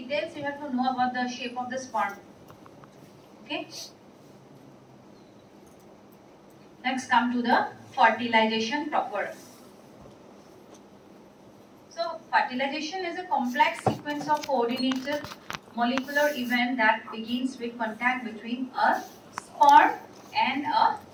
details you have to know about the shape of the sperm. Okay. Next, come to the fertilization proper. So, fertilization is a complex sequence of coordinated molecular event that begins with contact between a sperm and a